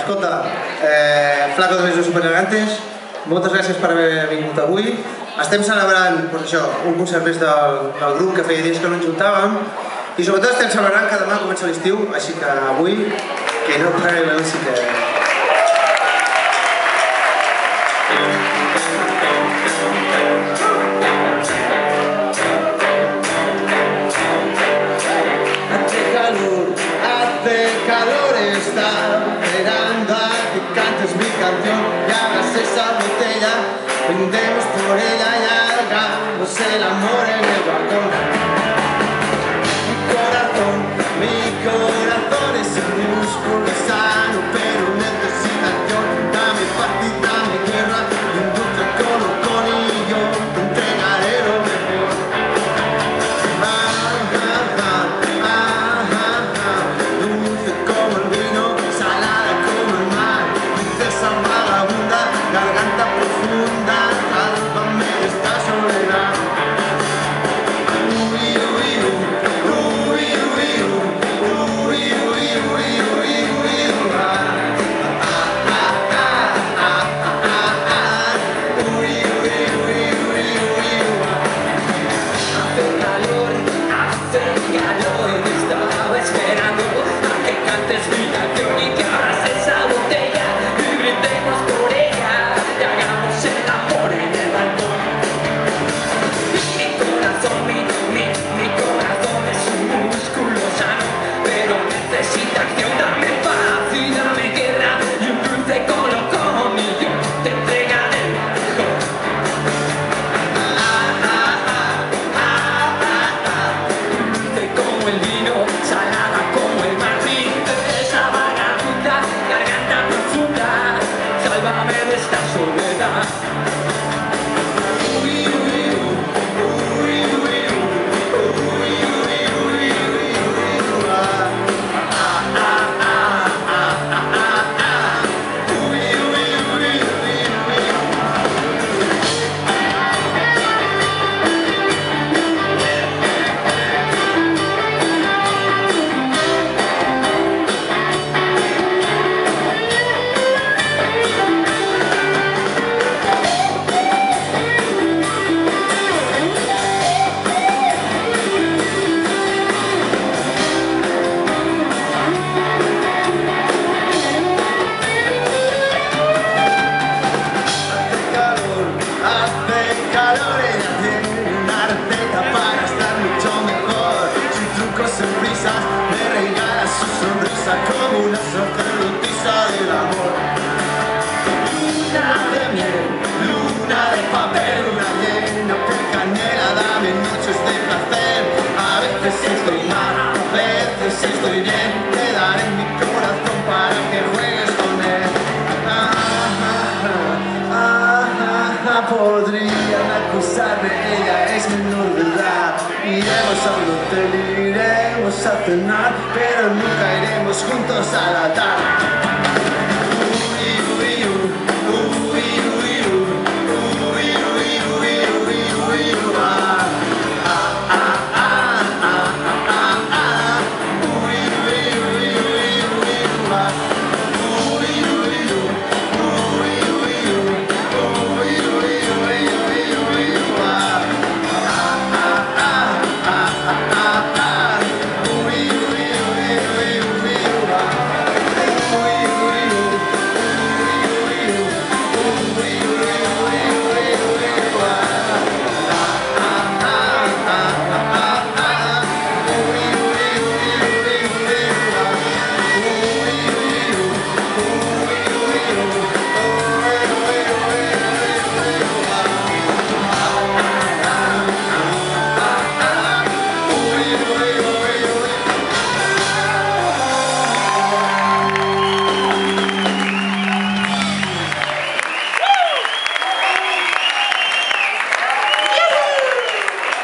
escolta, Flaco Donés de Superelegantes, moltes gràcies per haver vingut avui. Estem celebrant, doncs això, un concert més del grup que feia dies que no ens juntàvem i sobretot estem celebrant que demà comença l'estiu, així que avui que no pagui la Dulce que... Hace calor, estaba esperando a que cantes mi canción y abras esa botella, brindemos por ella y hagamos el amor en el balcón. Mi corazón es un músculo sano, pero necesita acción. Dame paz y dame guerra, y un dulce colocón y yo te entregaré lo mejor. Dulce como el vino, salada como el mar, princesa, vagabunda, garganta profunda, sálvame de esta soledad. Estaba esperando a que cantes mi canción y que abras esa botella y brindemos por ella y hagamos el amor en el balcón. Mi corazón, mi corazón es un músculo sano, pero necesita acción. Dame paz y dame guerra y un dulce colocón y yo te entregaré lo mejor. Dulce como el vino, salada como el mar, princesa, vagabunda, garganta profunda, sálvame de esta soledad. Hace calor, ella tiene una receta para estar mucho mejor. Sin trucos, sin prisas, me regala su sonrisa como una sacerdotisa del amor. Luna de miel, luna de papel, una llena por canela, dame noches de placer. A veces estoy mal, a veces estoy bien, te daré mi corazón para que juegues con él. Podrían acusarme, ella es menor de edad. Iremos a un hotel, iremos a cenar, pero nunca iremos juntos a la tarde.